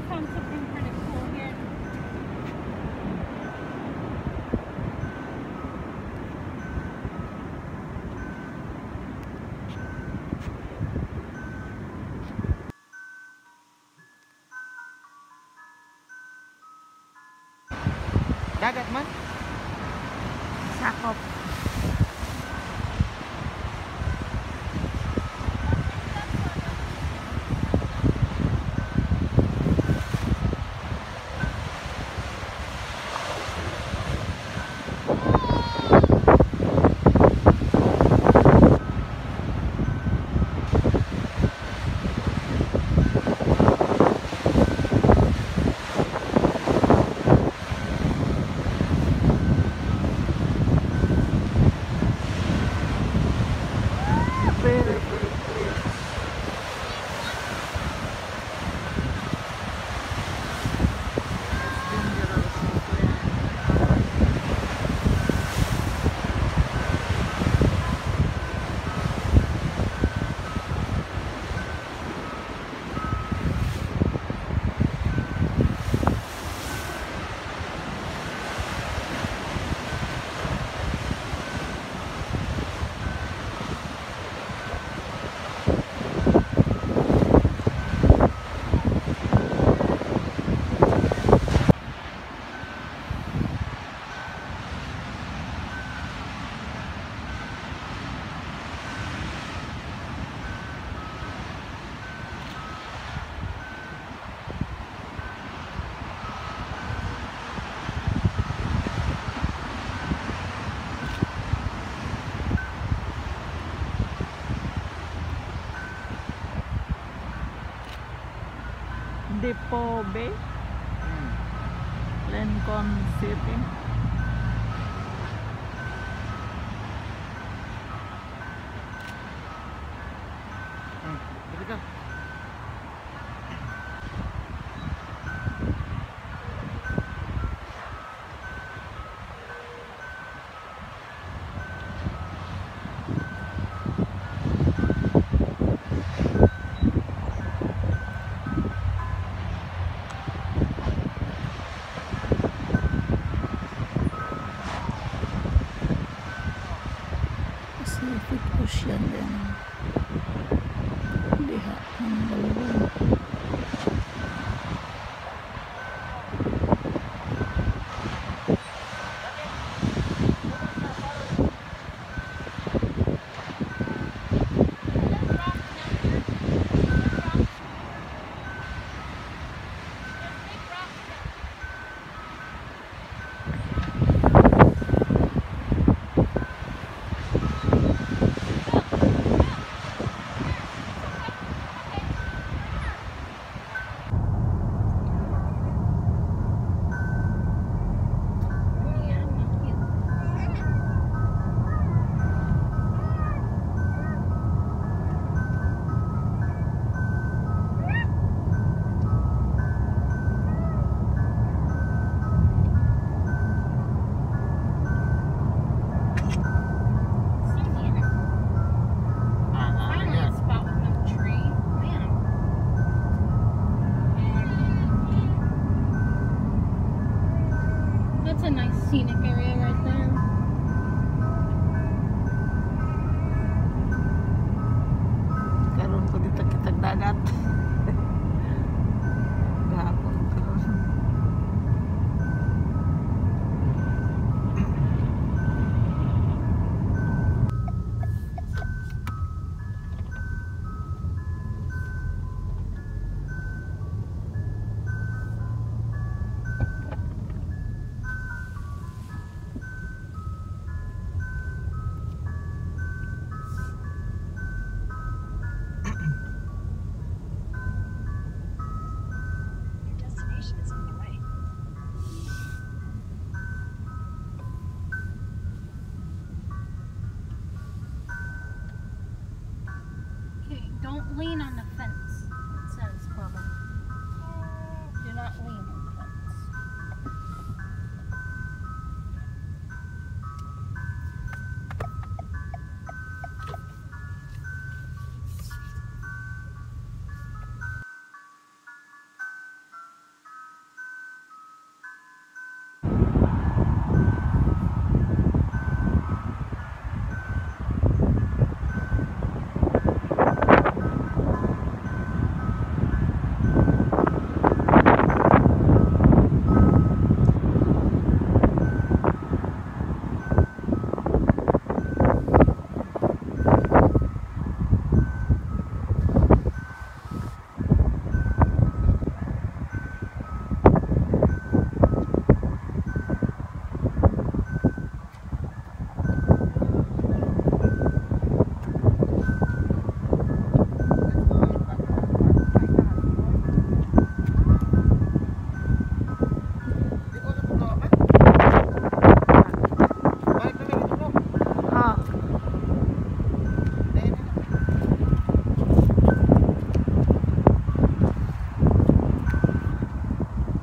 I found something kind of cool here. Dagat man? Sakop. Depot Bay, Lincoln City. Dito ka. Pacific Ocean din. Diha ang balon. That's a nice scenic area right there. Karon ko dito kitag dagat. Gahapon karon.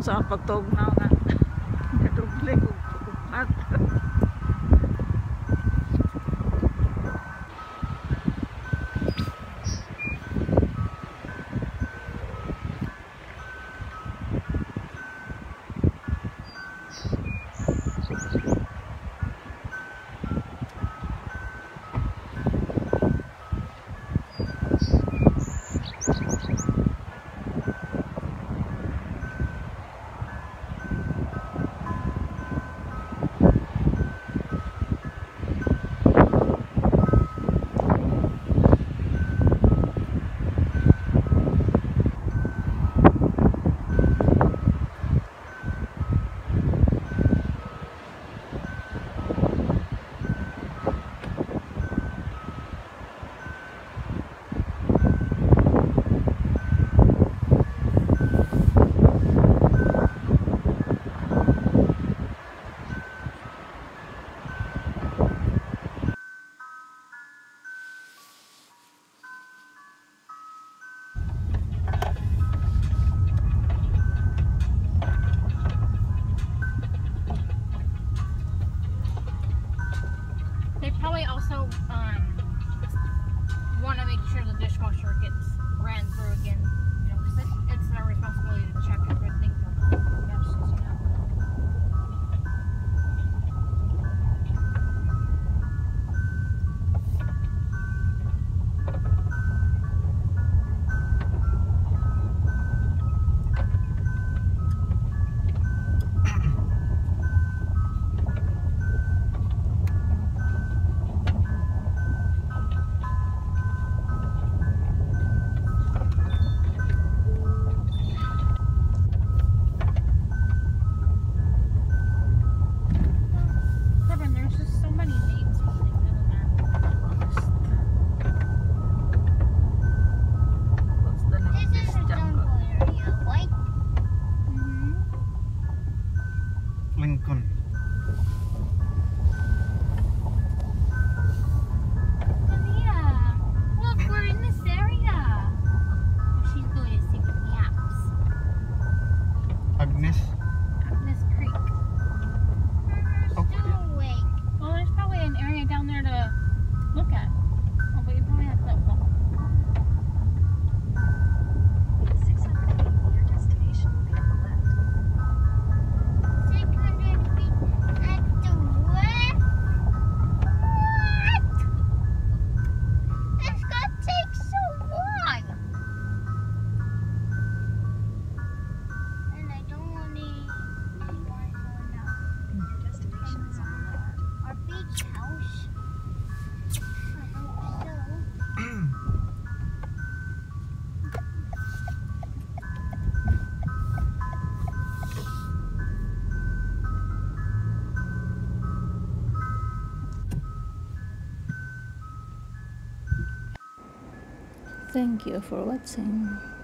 sa pagtugnaw nga. Kaduble ko at They probably also want to make sure the dishwasher gets ran through again. You know, because it's their responsibility to check if things are guests, you know. There's just so many names for things in there. what's the name of this jungle? area, right? Lincoln. Maria, look, we're in this area. Oh, she's going to see the maps. Agnes. Agnes Creek. Still awake. Well, there's probably an area down there to look at. Oh, but you probably have to walk. 600 feet, your destination will be on the left. 600 feet at the west? What? It's gonna take so long. And I don't want anyone to know. Your destination is on the left. Our beach house. I hope so. Thank you for watching.